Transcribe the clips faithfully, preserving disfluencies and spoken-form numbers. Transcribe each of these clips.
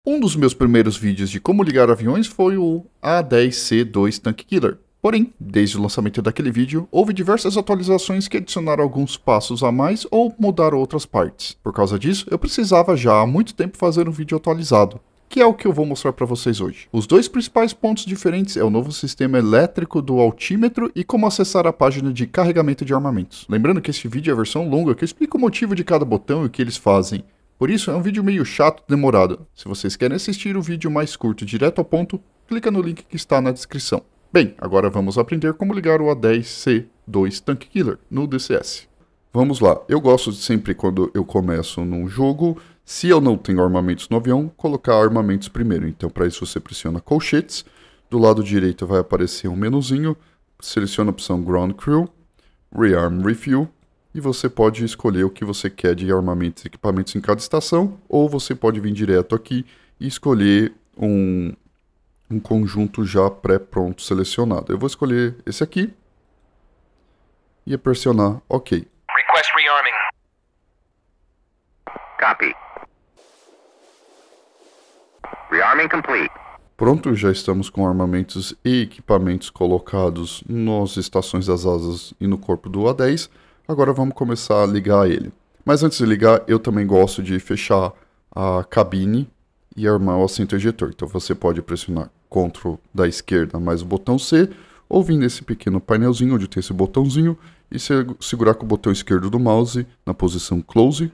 Um dos meus primeiros vídeos de como ligar aviões foi o A dez C dois Tank Killer. Porém, desde o lançamento daquele vídeo, houve diversas atualizações que adicionaram alguns passos a mais ou mudaram outras partes. Por causa disso, eu precisava já há muito tempo fazer um vídeo atualizado, que é o que eu vou mostrar para vocês hoje. Os dois principais pontos diferentes é o novo sistema elétrico do altímetro e como acessar a página de carregamento de armamentos. Lembrando que este vídeo é a versão longa que explica o motivo de cada botão e o que eles fazem. Por isso, é um vídeo meio chato e demorado. Se vocês querem assistir o vídeo mais curto direto ao ponto, clica no link que está na descrição. Bem, agora vamos aprender como ligar o A dez C dois Tank Killer no D C S. Vamos lá, eu gosto de sempre quando eu começo num jogo, se eu não tenho armamentos no avião, colocar armamentos primeiro. Então para isso você pressiona colchetes, do lado direito vai aparecer um menuzinho, seleciona a opção Ground Crew, Rearm Refuel, e você pode escolher o que você quer de armamentos e equipamentos em cada estação, ou você pode vir direto aqui e escolher um, um conjunto já pré-pronto selecionado. Eu vou escolher esse aqui e pressionar OK. Request rearming. Copy. Rearming complete. Pronto, já estamos com armamentos e equipamentos colocados nas estações das asas e no corpo do A dez. Agora vamos começar a ligar ele. Mas antes de ligar, eu também gosto de fechar a cabine e armar o assento ejetor. Então você pode pressionar Ctrl da esquerda mais o botão C, ou vir nesse pequeno painelzinho onde tem esse botãozinho e segurar com o botão esquerdo do mouse na posição Close.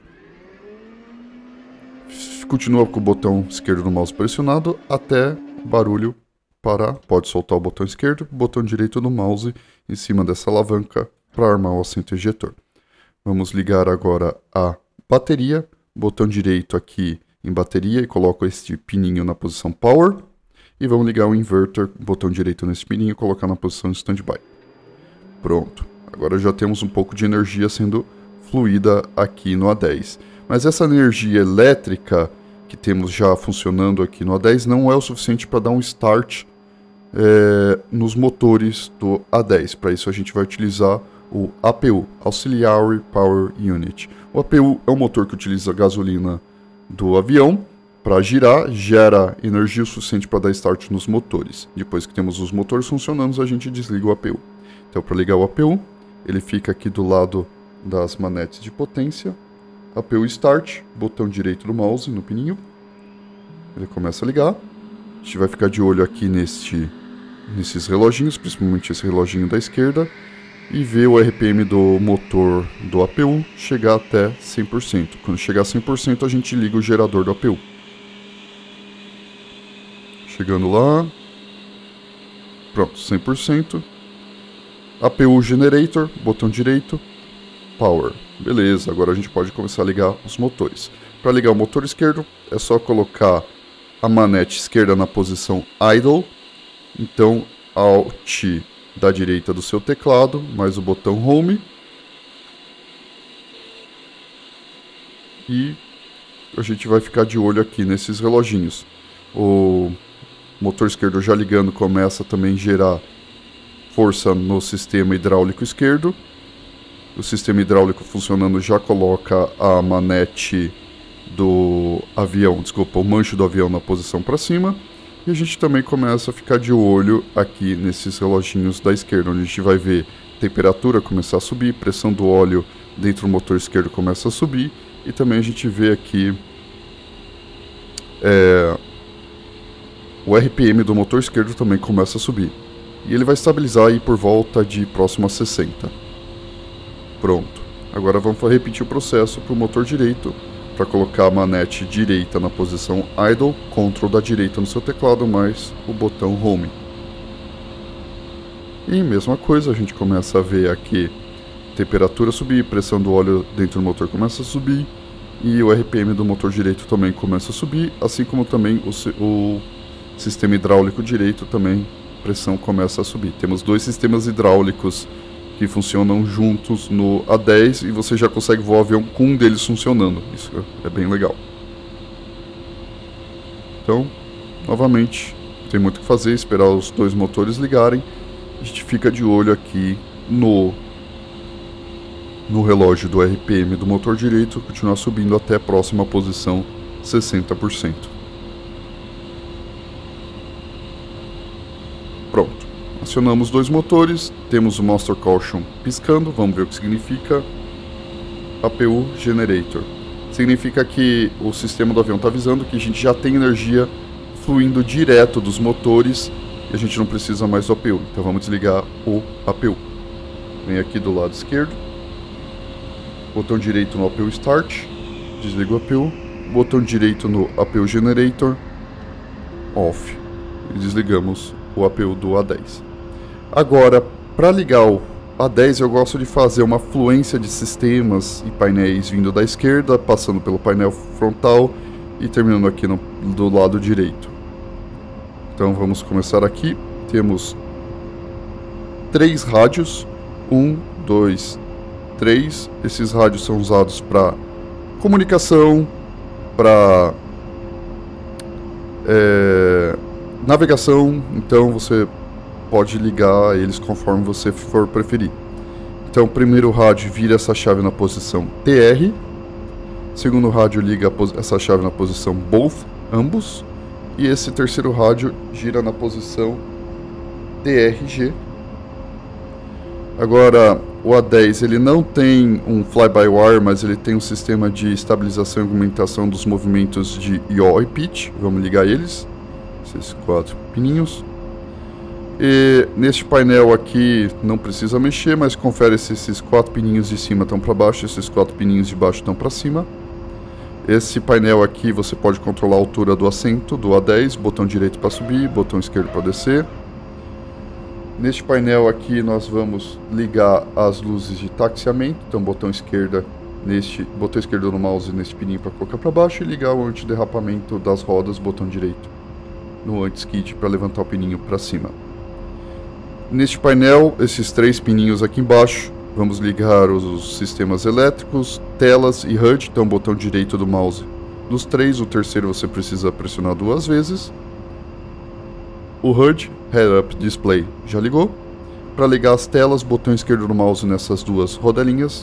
Continua com o botão esquerdo do mouse pressionado até o barulho parar. Pode soltar o botão esquerdo, botão direito do mouse em cima dessa alavanca para armar o assento ejetor. Vamos ligar agora a bateria, botão direito aqui em bateria e coloco este pininho na posição Power. E vamos ligar o inverter, botão direito nesse pininho e colocar na posição Standby. Pronto, agora já temos um pouco de energia sendo fluída aqui no A dez. Mas essa energia elétrica que temos já funcionando aqui no A dez não é o suficiente para dar um start é, nos motores do A dez. Para isso a gente vai utilizar o A P U, Auxiliary Power Unit. O A P U é um motor que utiliza a gasolina do avião para girar, gera energia suficiente para dar start nos motores. Depois que temos os motores funcionando, a gente desliga o A P U. Então para ligar o A P U, ele fica aqui do lado das manetes de potência. A P U Start, botão direito do mouse no pininho. Ele começa a ligar. A gente vai ficar de olho aqui neste, nesses reloginhos, principalmente esse reloginho da esquerda. E ver o R P M do motor do A P U chegar até cem por cento. Quando chegar a cem por cento, a gente liga o gerador do A P U. Chegando lá. Pronto, cem por cento. A P U Generator, botão direito. Power. Beleza, agora a gente pode começar a ligar os motores. Para ligar o motor esquerdo, é só colocar a manete esquerda na posição Idle. Então, Alt da direita do seu teclado, mais o botão Home. E a gente vai ficar de olho aqui nesses reloginhos. O motor esquerdo já ligando começa também a gerar força no sistema hidráulico esquerdo. O sistema hidráulico funcionando já coloca a manete do avião, desculpa, o manche do avião na posição para cima. E a gente também começa a ficar de olho aqui nesses reloginhos da esquerda, onde a gente vai ver temperatura começar a subir, pressão do óleo dentro do motor esquerdo começa a subir. E também a gente vê aqui é, o R P M do motor esquerdo também começa a subir. E ele vai estabilizar aí por volta de próximo a sessenta. Pronto. Agora vamos repetir o processo para o motor direito. Para colocar a manete direita na posição Idle, Ctrl da direita no seu teclado, mais o botão Home. E mesma coisa, a gente começa a ver aqui temperatura subir, pressão do óleo dentro do motor começa a subir, e o R P M do motor direito também começa a subir, assim como também o, o sistema hidráulico direito também, pressão começa a subir. Temos dois sistemas hidráulicos que funcionam juntos no A dez e você já consegue voar o avião com um deles funcionando. Isso é bem legal. Então, novamente, tem muito o que fazer, esperar os dois motores ligarem. A gente fica de olho aqui no, no relógio do R P M do motor direito, continuar subindo até a próxima posição sessenta por cento. Acionamos dois motores, temos o Master Caution piscando, vamos ver o que significa. A P U Generator. Significa que o sistema do avião está avisando que a gente já tem energia fluindo direto dos motores e a gente não precisa mais do A P U. Então vamos desligar o A P U. Vem aqui do lado esquerdo, botão direito no A P U Start, desliga o A P U, botão direito no A P U Generator, Off. E desligamos o A P U do A dez. Agora, para ligar o A dez, eu gosto de fazer uma fluência de sistemas e painéis vindo da esquerda, passando pelo painel frontal e terminando aqui no, do lado direito. Então vamos começar aqui. Temos três rádios, um, dois, três. Esses rádios são usados para comunicação, para é, navegação, então você pode ligar eles conforme você for preferir. Então o primeiro rádio vira essa chave na posição T R, segundo rádio liga essa chave na posição Both, ambos, e esse terceiro rádio gira na posição T R G. Agora o A dez ele não tem um fly-by-wire, mas ele tem um sistema de estabilização e augmentação dos movimentos de yaw e pitch. Vamos ligar eles, esses quatro pininhos. E neste painel aqui não precisa mexer, mas confere se esses quatro pininhos de cima estão para baixo, esses quatro pininhos de baixo estão para cima. Esse painel aqui você pode controlar a altura do assento do A dez, botão direito para subir, botão esquerdo para descer. Neste painel aqui nós vamos ligar as luzes de taxiamento, então botão esquerda neste, botão esquerdo no mouse neste pininho para colocar para baixo e ligar o antiderrapamento das rodas, botão direito no anti-skid para levantar o pininho para cima. Neste painel, esses três pininhos aqui embaixo, vamos ligar os, os sistemas elétricos, telas e H U D, então botão direito do mouse nos três, o terceiro você precisa pressionar duas vezes. O H U D, Head Up Display, já ligou. Para ligar as telas, botão esquerdo do mouse nessas duas rodelinhas,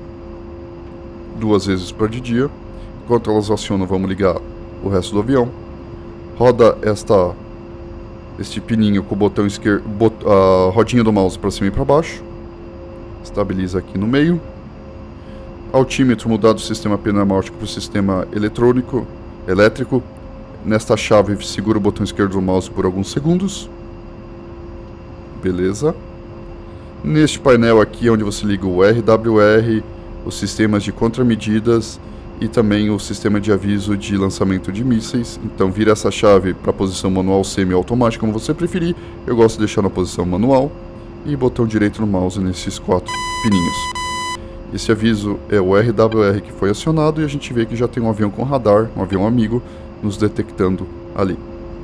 duas vezes para de dia. Enquanto elas acionam, vamos ligar o resto do avião. Roda esta este pininho com o botão esquerdo, bot, a rodinha do mouse para cima e para baixo. Estabiliza aqui no meio. Altímetro, mudar do sistema pneumático para o sistema eletrônico, elétrico. Nesta chave, segura o botão esquerdo do mouse por alguns segundos. Beleza. Neste painel aqui, onde você liga o R W R, os sistemas de contramedidas e também o sistema de aviso de lançamento de mísseis. Então vira essa chave para a posição manual semi-automática, como você preferir. Eu gosto de deixar na posição manual. E botão direito no mouse nesses quatro pininhos. Esse aviso é o R W R que foi acionado e a gente vê que já tem um avião com radar, um avião amigo, nos detectando ali.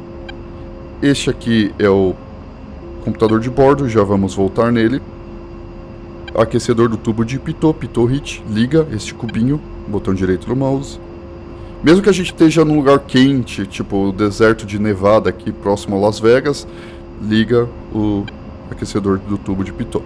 Este aqui é o computador de bordo, já vamos voltar nele. Aquecedor do tubo de pitot, pitot heat, liga este cubinho, botão direito do mouse. Mesmo que a gente esteja num lugar quente, tipo o deserto de Nevada aqui próximo a Las Vegas, liga o aquecedor do tubo de pitot.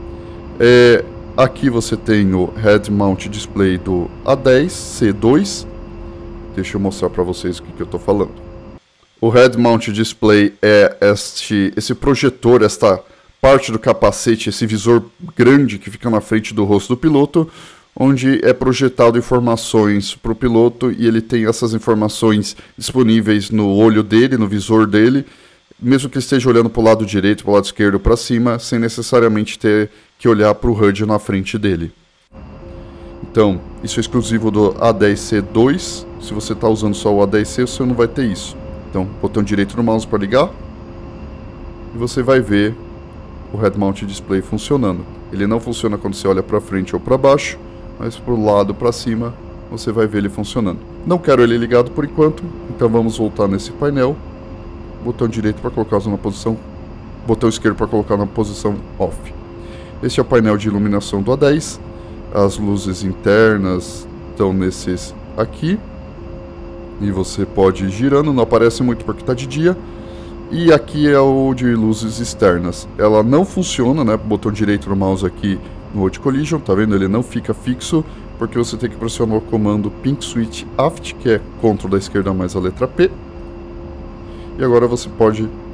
É, aqui você tem o Head Mount Display do A dez C dois. Deixa eu mostrar para vocês o que, que eu estou falando. O Head Mount Display é este, esse projetor, esta parte do capacete, esse visor grande que fica na frente do rosto do piloto, onde é projetado informações para o piloto e ele tem essas informações disponíveis no olho dele, no visor dele, mesmo que ele esteja olhando para o lado direito, para o lado esquerdo, para cima, sem necessariamente ter que olhar para o H U D na frente dele. Então, isso é exclusivo do A dez C dois. Se você está usando só o A dez C, você não vai ter isso. Então, botão direito no mouse para ligar. E você vai ver o Head Mount Display funcionando. Ele não funciona quando você olha para frente ou para baixo, mas para o lado, para cima, você vai ver ele funcionando. Não quero ele ligado por enquanto, então vamos voltar nesse painel. Botão direito para colocar na posição, botão esquerdo para colocar na posição off. Este é o painel de iluminação do A dez. As luzes internas estão nesses aqui. E você pode ir girando, não aparece muito porque está de dia. E aqui é o de luzes externas. Ela não funciona, né? Botão direito no mouse aqui no Road Collision, tá vendo? Ele não fica fixo, porque você tem que pressionar o comando Pink Switch Aft, que é Ctrl da esquerda mais a letra P. E agora você pode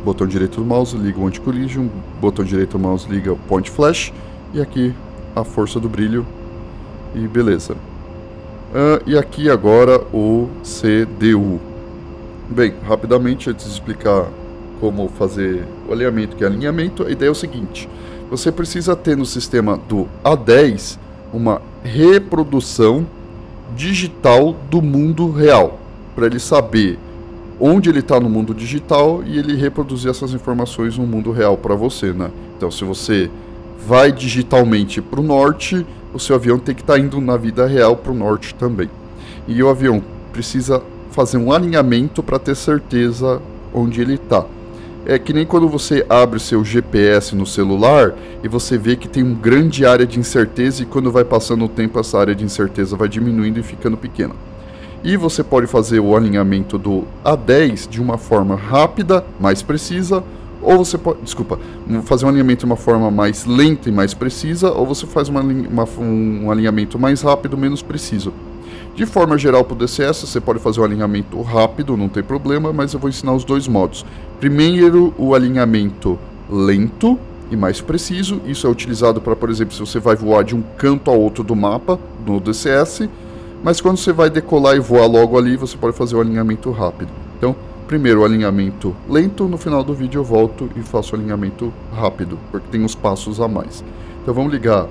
botão direito do mouse liga o anti-collision, botão direito do mouse liga o point flash, e aqui a força do brilho, e beleza. Uh, e aqui agora o C D U. Bem, rapidamente, antes de explicar como fazer o alinhamento, que é alinhamento, a ideia é o seguinte: você precisa ter no sistema do A dez uma reprodução digital do mundo real, para ele saber onde ele está no mundo digital e ele reproduzir essas informações no mundo real para você, né? Então, se você vai digitalmente para o norte, o seu avião tem que estar tá indo na vida real para o norte também. E o avião precisa fazer um alinhamento para ter certeza onde ele está. É que nem quando você abre o seu G P S no celular e você vê que tem uma grande área de incerteza, e quando vai passando o tempo essa área de incerteza vai diminuindo e ficando pequena. E você pode fazer o alinhamento do A dez de uma forma rápida, mais precisa, ou você pode, desculpa, fazer um alinhamento de uma forma mais lenta e mais precisa, ou você faz uma, uma, um alinhamento mais rápido, menos preciso. De forma geral para o D C S, você pode fazer o alinhamento rápido, não tem problema, mas eu vou ensinar os dois modos. Primeiro, o alinhamento lento e mais preciso. Isso é utilizado para, por exemplo, se você vai voar de um canto ao outro do mapa, no D C S, mas quando você vai decolar e voar logo ali, você pode fazer o alinhamento rápido. Então, primeiro o alinhamento lento, no final do vídeo eu volto e faço o alinhamento rápido, porque tem uns passos a mais. Então vamos ligar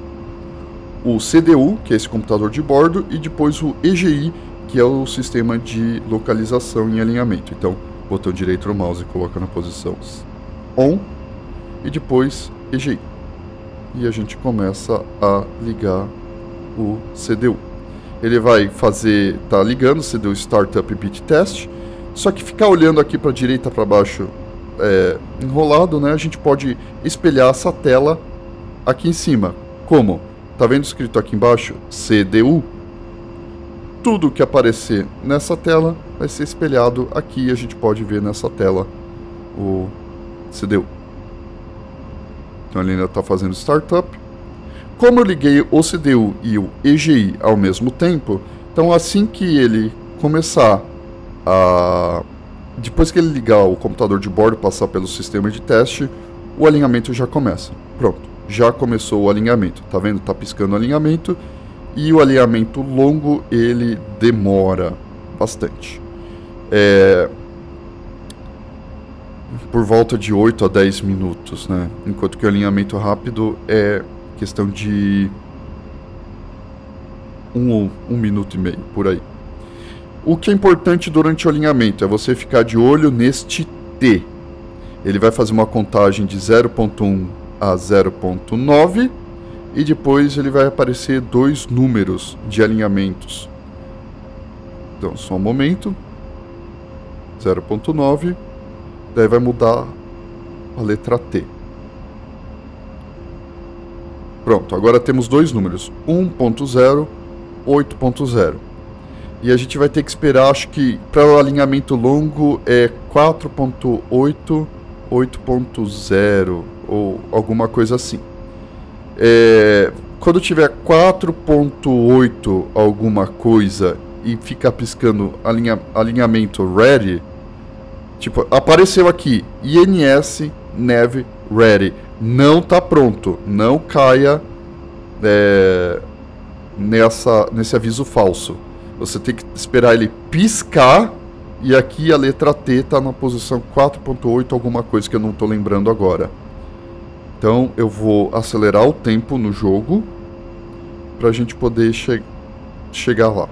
o C D U, que é esse computador de bordo, e depois o E G I, que é o sistema de localização e alinhamento. Então, botão direito do mouse coloca na posição ON, e depois E G I. E a gente começa a ligar o C D U. Ele vai fazer, tá ligando o C D U Startup Bit Test, só que ficar olhando aqui para a direita, para baixo, é, enrolado, né? A gente pode espelhar essa tela aqui em cima. Como? Tá vendo escrito aqui embaixo C D U? Tudo que aparecer nessa tela vai ser espelhado aqui, e a gente pode ver nessa tela o C D U. Então ele ainda está fazendo Startup. Como eu liguei o C D U e o E G I ao mesmo tempo, então assim que ele começar a... depois que ele ligar o computador de bordo, passar pelo sistema de teste, o alinhamento já começa. Pronto, já começou o alinhamento. Tá vendo? Tá piscando o alinhamento. E o alinhamento longo, ele demora bastante. É... por volta de oito a dez minutos, né? Enquanto que o alinhamento rápido é questão de um, um minuto e meio, por aí. O que é importante durante o alinhamento é você ficar de olho neste T. Ele vai fazer uma contagem de zero ponto um a zero ponto nove e depois ele vai aparecer dois números de alinhamentos. Então, só um momento. zero ponto nove. Daí vai mudar a letra T. Pronto, agora temos dois números, um ponto zero, oito ponto zero. E a gente vai ter que esperar, acho que para o alinhamento longo é quatro ponto oito, oito ponto zero ou alguma coisa assim. É, quando tiver quatro ponto oito alguma coisa e ficar piscando alinha, alinhamento ready, tipo, apareceu aqui I N S Nav ready. Não está pronto, não caia é, nessa, nesse aviso falso. Você tem que esperar ele piscar, e aqui a letra T está na posição quatro ponto oito, alguma coisa que eu não estou lembrando agora. Então eu vou acelerar o tempo no jogo para a gente poder che chegar lá.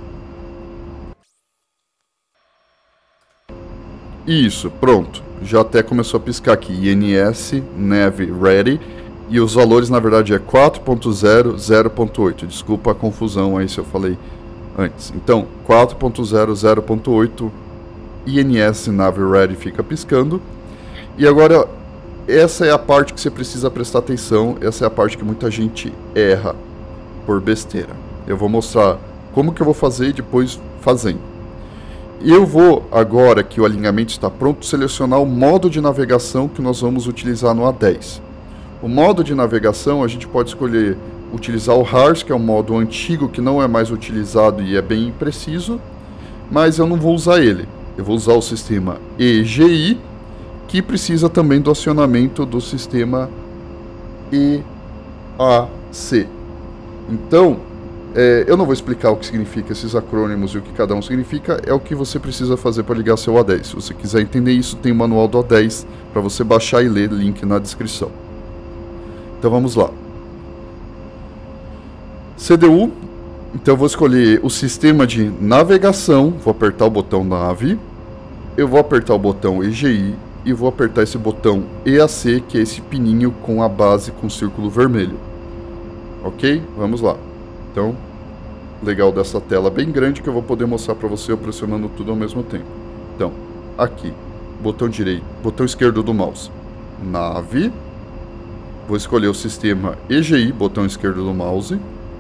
Isso, pronto. Já até começou a piscar aqui, I N S Nav Ready, e os valores na verdade é quatro ponto zero, zero ponto oito. Desculpa a confusão aí se eu falei antes. Então, quatro ponto zero, zero ponto oito, I N S Nav Ready fica piscando. E agora, essa é a parte que você precisa prestar atenção, essa é a parte que muita gente erra por besteira. Eu vou mostrar como que eu vou fazer e depois fazendo. Eu vou, agora que o alinhamento está pronto, selecionar o modo de navegação que nós vamos utilizar no A dez. O modo de navegação, a gente pode escolher utilizar o R A R S, que é um modo antigo que não é mais utilizado e é bem preciso, mas eu não vou usar ele. Eu vou usar o sistema E G I, que precisa também do acionamento do sistema E A C. Então, é, eu não vou explicar o que significa esses acrônimos e o que cada um significa, é o que você precisa fazer para ligar seu A dez. Se você quiser entender isso, tem o manual do A dez para você baixar e ler, link na descrição. Então vamos lá. C D U, então eu vou escolher o sistema de navegação, vou apertar o botão nave, eu vou apertar o botão E G I e vou apertar esse botão E A C, que é esse pininho com a base com círculo vermelho. Ok? Vamos lá. Então, legal dessa tela bem grande que eu vou poder mostrar para você eu pressionando tudo ao mesmo tempo. Então, aqui, botão direito, botão esquerdo do mouse, nave, vou escolher o sistema E G I, botão esquerdo do mouse,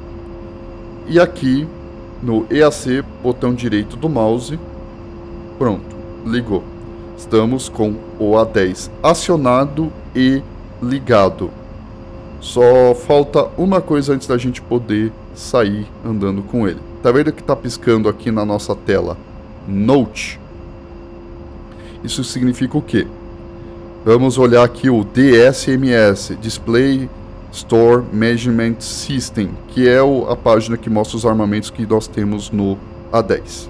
e aqui no E A C, botão direito do mouse, pronto, ligou. Estamos com o A dez acionado e ligado. Só falta uma coisa antes da gente poder sair andando com ele. Tá vendo que tá piscando aqui na nossa tela Note? Isso significa o quê? Vamos olhar aqui o D S M S, Display Store Measurement System, que é o, a página que mostra os armamentos que nós temos no A dez.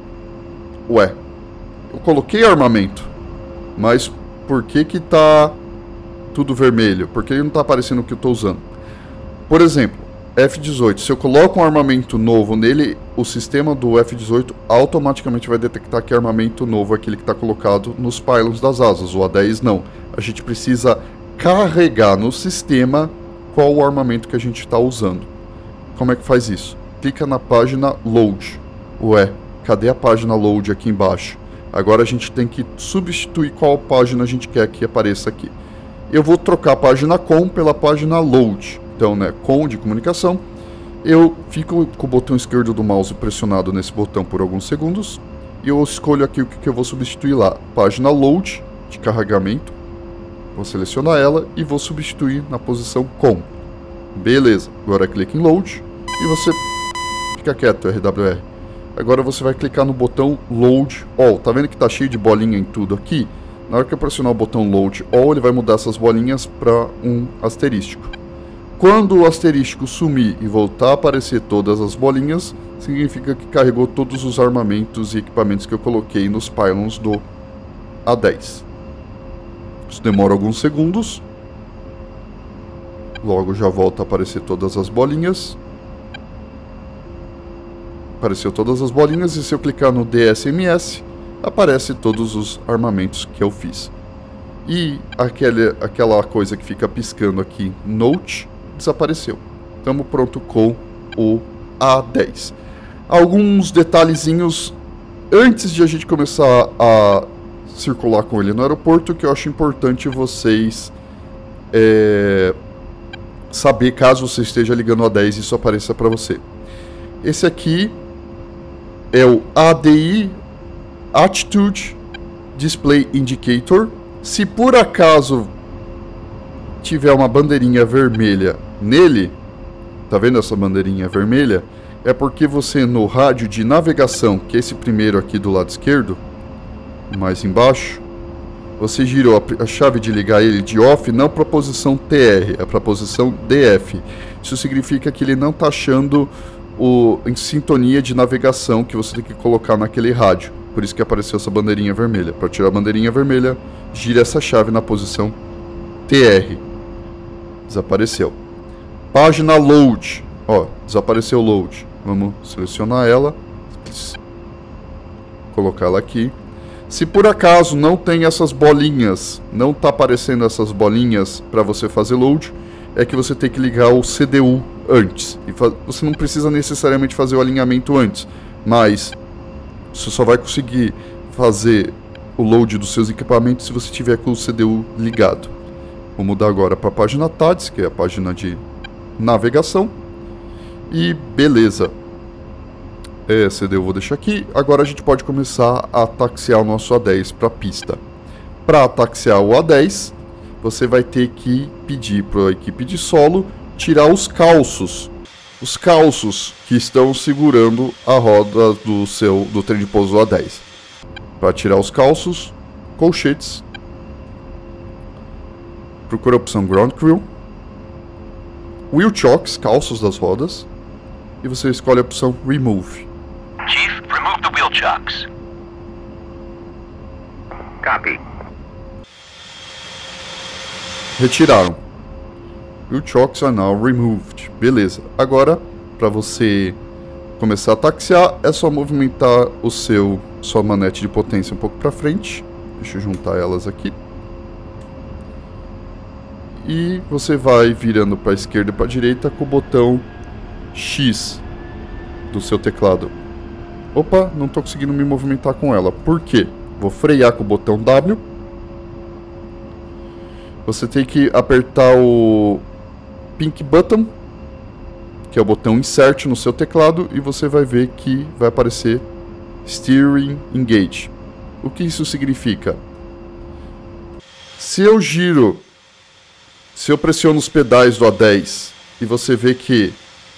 Ué, eu coloquei armamento, mas por que que tá tudo vermelho? Porque não tá aparecendo o que eu tô usando. Por exemplo, F dezoito, se eu coloco um armamento novo nele, o sistema do F dezoito automaticamente vai detectar que é armamento novo, aquele que está colocado nos pylons das asas. O A dez não. A gente precisa carregar no sistema qual o armamento que a gente está usando. Como é que faz isso? Clica na página Load. Ué, cadê a página Load aqui embaixo? Agora a gente tem que substituir qual página a gente quer que apareça aqui. Eu vou trocar a página Com pela página Load. Então, né, Com de comunicação. Eu fico com o botão esquerdo do mouse pressionado nesse botão por alguns segundos. E eu escolho aqui o que eu vou substituir lá. Página Load, de carregamento. Vou selecionar ela e vou substituir na posição Com. Beleza. Agora clique em Load e você fica quieto, R W R. Agora você vai clicar no botão Load All. Tá vendo que tá cheio de bolinha em tudo aqui? Na hora que eu pressionar o botão Load All, ele vai mudar essas bolinhas para um asterístico. Quando o asterístico sumir e voltar a aparecer todas as bolinhas, significa que carregou todos os armamentos e equipamentos que eu coloquei nos pylons do A dez. Isso demora alguns segundos. Logo já volta a aparecer todas as bolinhas. Apareceu todas as bolinhas e se eu clicar no D S M S, aparece todos os armamentos que eu fiz. E aquele, aquela coisa que fica piscando aqui, Note, desapareceu. Estamos pronto com o A dez. Alguns detalhezinhos antes de a gente começar a circular com ele no aeroporto que eu acho importante vocês é, saber caso você esteja ligando o A dez e isso apareça para você. Esse aqui é o A D I Attitude Display Indicator. Se por acaso tiver uma bandeirinha vermelha nele, tá vendo essa bandeirinha vermelha? É porque você no rádio de navegação, que é esse primeiro aqui do lado esquerdo, mais embaixo, você girou a chave de ligar ele de off não para a posição T R, é para a posição D F. Isso significa que ele não está achando o, em sintonia de navegação que você tem que colocar naquele rádio. Por isso que apareceu essa bandeirinha vermelha. Para tirar a bandeirinha vermelha, gira essa chave na posição T R. Desapareceu. Página Load. Ó, desapareceu o Load. Vamos selecionar ela. Colocar ela aqui. Se por acaso não tem essas bolinhas, não está aparecendo essas bolinhas para você fazer load, é que você tem que ligar o C D U antes. E você não precisa necessariamente fazer o alinhamento antes, mas você só vai conseguir fazer o load dos seus equipamentos se você tiver com o C D U ligado. Vou mudar agora para a página T A D S, que é a página de navegação. E beleza. É, C D U eu vou deixar aqui. Agora a gente pode começar a taxiar o nosso A dez para a pista. Para taxiar o A dez, você vai ter que pedir para a equipe de solo tirar os calços. Os calços que estão segurando a roda do seu do trem de pouso A dez. Para tirar os calços, colchetes, procura a opção Ground Crew, Wheel Chocks, calços das rodas, e você escolhe a opção Remove. Chief, remove the wheel chocks. Copy. Retiraram. Wheel Chocks are now removed. Beleza. Agora, para você começar a taxiar, é só movimentar o seu sua manete de potência um pouco para frente. Deixa eu juntar elas aqui. E você vai virando para a esquerda e para a direita com o botão X do seu teclado. Opa, não estou conseguindo me movimentar com ela. Por quê? Vou frear com o botão W. Você tem que apertar o Pink Button, que é o botão Insert no seu teclado, e você vai ver que vai aparecer Steering Engage. O que isso significa? Se eu giro, se eu pressiono os pedais do A dez e você vê que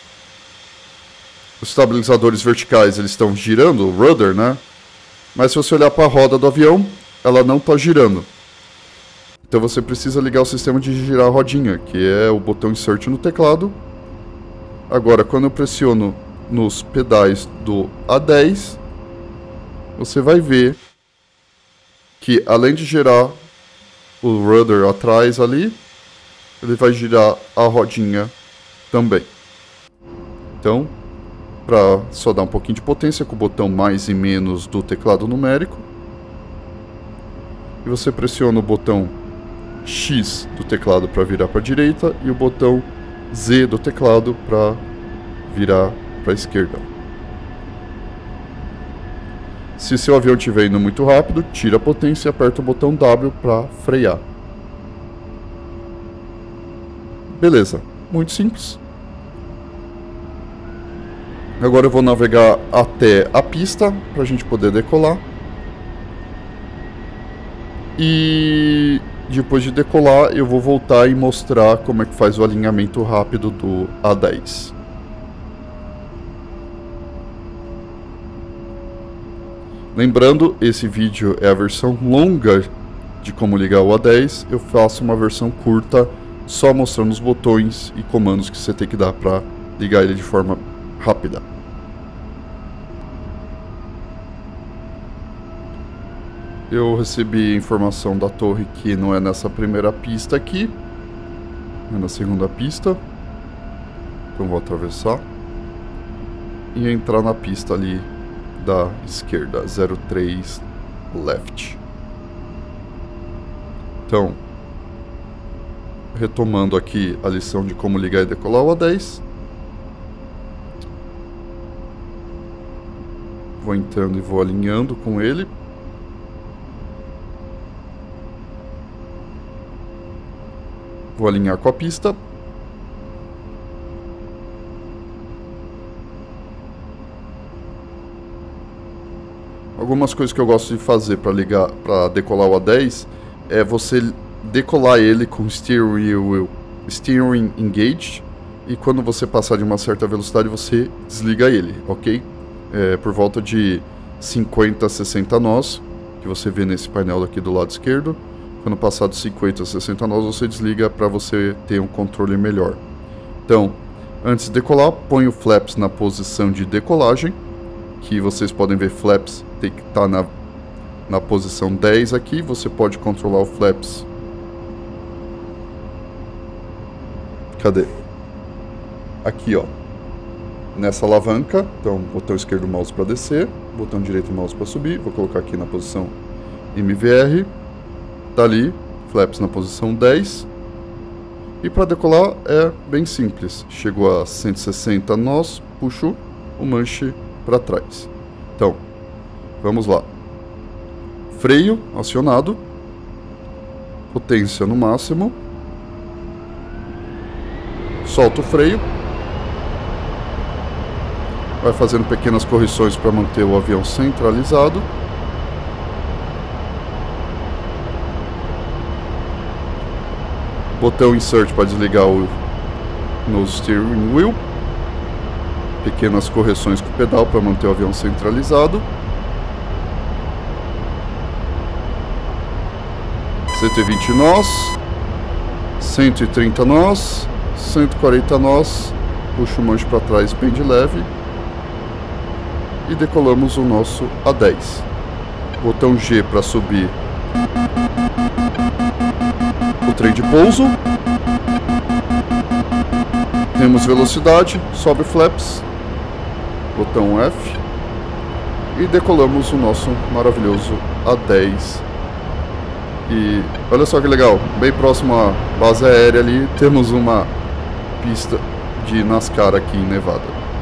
os estabilizadores verticais eles estão girando, o rudder, né? Mas se você olhar para a roda do avião, ela não está girando. Então você precisa ligar o sistema de girar a rodinha, que é o botão Insert no teclado. Agora, quando eu pressiono nos pedais do A dez, você vai ver que além de girar o rudder atrás ali, ele vai girar a rodinha também. Então, para só dar um pouquinho de potência com o botão mais e menos do teclado numérico, e você pressiona o botão X do teclado para virar para a direita e o botão Z do teclado para virar para a esquerda. Se seu avião estiver indo muito rápido, tira a potência e aperta o botão W para frear. Beleza, muito simples. Agora eu vou navegar até a pista para a gente poder decolar. E depois de decolar eu vou voltar e mostrar como é que faz o alinhamento rápido do A dez. Lembrando, esse vídeo é a versão longa de como ligar o A dez. Eu faço uma versão curta só mostrando os botões e comandos que você tem que dar para ligar ele de forma rápida. Eu recebi informação da torre que não é nessa primeira pista aqui, é na segunda pista. Então vou atravessar e entrar na pista ali da esquerda, zero três left. Então, retomando aqui a lição de como ligar e decolar o A dez. Vou entrando e vou alinhando com ele. Vou alinhar com a pista. Algumas coisas que eu gosto de fazer para ligar, para decolar o A dez é você decolar ele com steering, steering engage, e quando você passar de uma certa velocidade você desliga ele, ok? É, por volta de cinquenta, sessenta nós, que você vê nesse painel aqui do lado esquerdo. Quando passar de cinquenta, sessenta nós você desliga para você ter um controle melhor. Então, antes de decolar, põe o flaps na posição de decolagem, que vocês podem ver flaps tem que estar na, na posição dez aqui. Você pode controlar o flaps. Cadê? Aqui, ó. Nessa alavanca. Então, botão esquerdo do mouse para descer, botão direito do mouse para subir. Vou colocar aqui na posição M V R. Tá ali, flaps na posição dez. E para decolar é bem simples. Chegou a cento e sessenta nós, puxo o manche para trás. Então, vamos lá. Freio acionado. Potência no máximo. Solta o freio. Vai fazendo pequenas correções para manter o avião centralizado. Botão Insert para desligar o no steering wheel. Pequenas correções com o pedal para manter o avião centralizado. cento e vinte nós. cento e trinta nós, cento e quarenta nós, puxa o manche para trás, pende leve e decolamos o nosso A dez. Botão G para subir o trem de pouso. Temos velocidade, sobe flaps, botão F e decolamos o nosso maravilhoso A dez. E olha só que legal, bem próximo à base aérea ali, temos uma pista de NASCAR aqui em Nevada.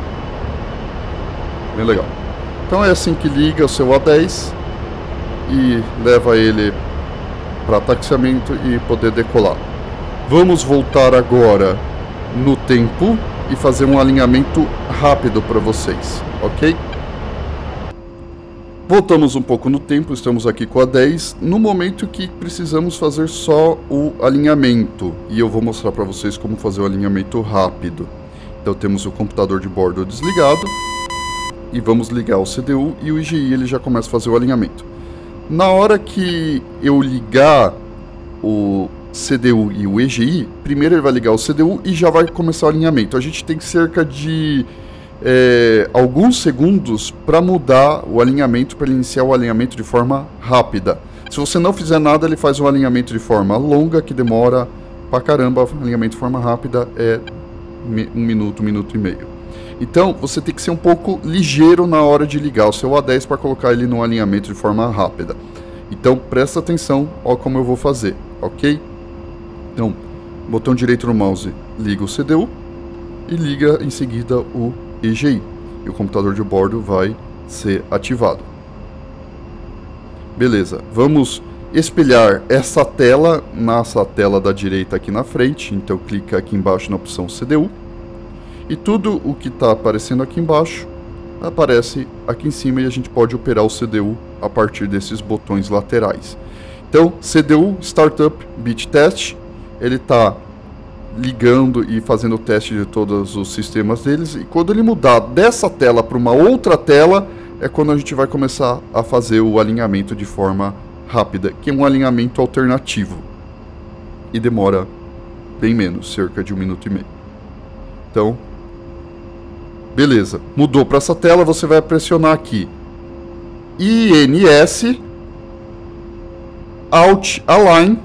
Bem legal. Então é assim que liga o seu A dez e leva ele para taxiamento e poder decolar. Vamos voltar agora no tempo e fazer um alinhamento rápido para vocês, ok? Voltamos um pouco no tempo, estamos aqui com a dez, no momento que precisamos fazer só o alinhamento. E eu vou mostrar para vocês como fazer o alinhamento rápido. Então temos o computador de bordo desligado. E vamos ligar o C D U e o I G I ele já começa a fazer o alinhamento. Na hora que eu ligar o C D U e o E G I, primeiro ele vai ligar o C D U e já vai começar o alinhamento. A gente tem cerca de... É, alguns segundos para mudar o alinhamento, para ele iniciar o alinhamento de forma rápida. Se você não fizer nada, ele faz um alinhamento de forma longa, que demora pra caramba. O alinhamento de forma rápida é um minuto, um minuto e meio. Então, você tem que ser um pouco ligeiro na hora de ligar o seu A dez para colocar ele no alinhamento de forma rápida. Então, presta atenção, ó como eu vou fazer, ok? Então, botão direito no mouse, liga o C D U e liga em seguida o E G I, e o computador de bordo vai ser ativado. Beleza, vamos espelhar essa tela nessa tela da direita aqui na frente. Então clica aqui embaixo na opção C D U e tudo o que está aparecendo aqui embaixo aparece aqui em cima, e a gente pode operar o C D U a partir desses botões laterais. Então C D U Startup Bit Test, ele está ligando e fazendo o teste de todos os sistemas deles, e quando ele mudar dessa tela para uma outra tela é quando a gente vai começar a fazer o alinhamento de forma rápida, que é um alinhamento alternativo e demora bem menos, cerca de um minuto e meio. Então, beleza, mudou para essa tela, você vai pressionar aqui I N S Alt Align,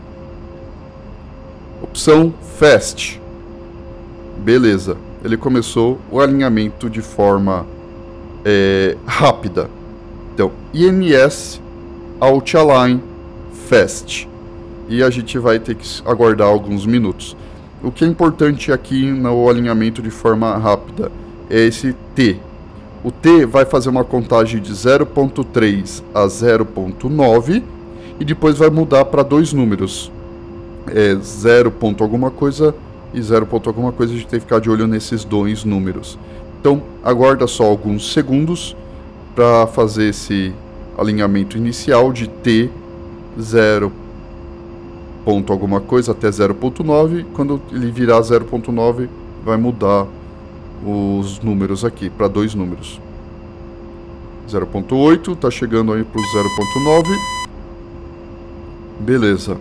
opção Fast. Beleza, ele começou o alinhamento de forma é, rápida. Então, I N S Alt Align Fast. E a gente vai ter que aguardar alguns minutos. O que é importante aqui no alinhamento de forma rápida é esse T. O T vai fazer uma contagem de zero ponto três a zero ponto nove e depois vai mudar para dois números. É zero ponto alguma coisa e zero ponto alguma coisa. A gente tem que ficar de olho nesses dois números. Então aguarda só alguns segundos para fazer esse alinhamento inicial de T zero ponto alguma coisa até zero ponto nove. Quando ele virar zero ponto nove vai mudar os números aqui para dois números. zero ponto oito está chegando aí para o zero ponto nove. Beleza.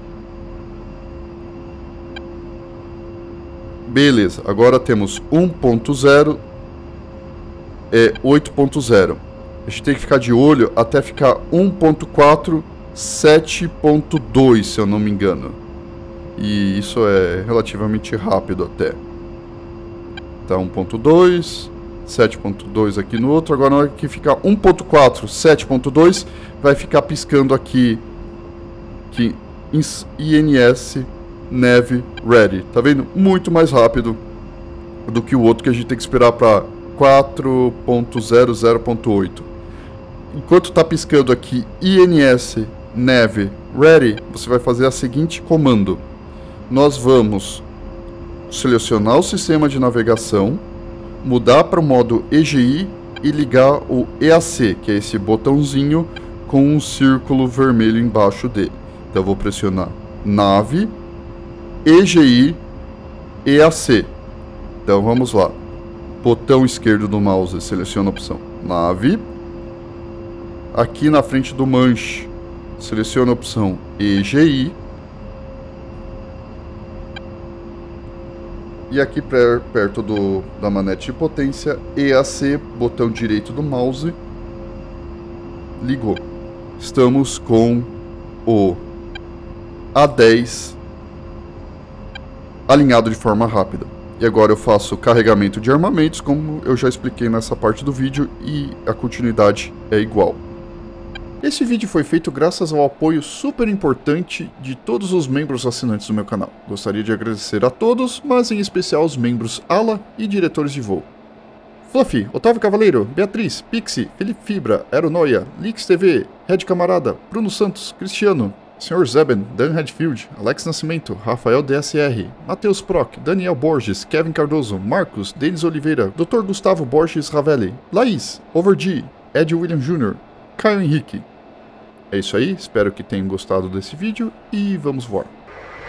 Beleza, agora temos um ponto zero e oito ponto zero. A gente tem que ficar de olho até ficar um ponto quatro, sete ponto dois, se eu não me engano. E isso é relativamente rápido até. Tá, um ponto dois, sete ponto dois aqui no outro. Agora na hora que ficar um ponto quatro, sete ponto dois, vai ficar piscando aqui, aqui I N S Nav Ready. Tá vendo? Muito mais rápido do que o outro, que a gente tem que esperar para quatro ponto zero, zero ponto oito. Enquanto está piscando aqui I N S Nav Ready, você vai fazer a seguinte comando. Nós vamos selecionar o sistema de navegação, mudar para o modo E G I e ligar o E A C, que é esse botãozinho com um círculo vermelho embaixo dele. Então eu vou pressionar Nav, E G I, E A C. Então vamos lá. Botão esquerdo do mouse, seleciona a opção Nav. Aqui na frente do manche, seleciona a opção E G I. E aqui perto do, da manete de potência, E A C, botão direito do mouse, ligou. Estamos com o A dez alinhado de forma rápida. E agora eu faço carregamento de armamentos, como eu já expliquei nessa parte do vídeo, e a continuidade é igual. Esse vídeo foi feito graças ao apoio super importante de todos os membros assinantes do meu canal. Gostaria de agradecer a todos, mas em especial os membros Ala e diretores de voo. Fluffy, Otávio Cavaleiro, Beatriz, Pixie, Felipe Fibra, Aeronoia, Lix T V, Red Camarada, Bruno Santos, Cristiano, senhor Zeben, Dan Redfield, Alex Nascimento, Rafael D S R, Matheus Proc, Daniel Borges, Kevin Cardoso, Marcos, Denis Oliveira, doutor Gustavo Borges Ravelli, Laís, Overg, Ed William Júnior, Caio Henrique. É isso aí, espero que tenham gostado desse vídeo e vamos voar.